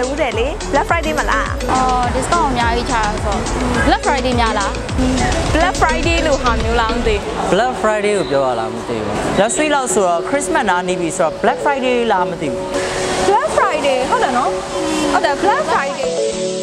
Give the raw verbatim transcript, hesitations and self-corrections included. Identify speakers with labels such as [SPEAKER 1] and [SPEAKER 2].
[SPEAKER 1] ဦးတယ်လေ Black Friday မလား
[SPEAKER 2] အော် discount အများကြီးချတာဆို Black Friday များလား
[SPEAKER 1] Black Friday လို့ဟာမျိုးလားမသိ
[SPEAKER 3] Black Friday ကိုပြောရလားမသိဘူး Last week လောက်ဆိုတော့ Christmas နားနေပြီဆိုတော့ Black Friday လားမသိဘူး
[SPEAKER 1] Black Friday ဟုတ်တယ်နော်ဟုတ်တယ် Black Friday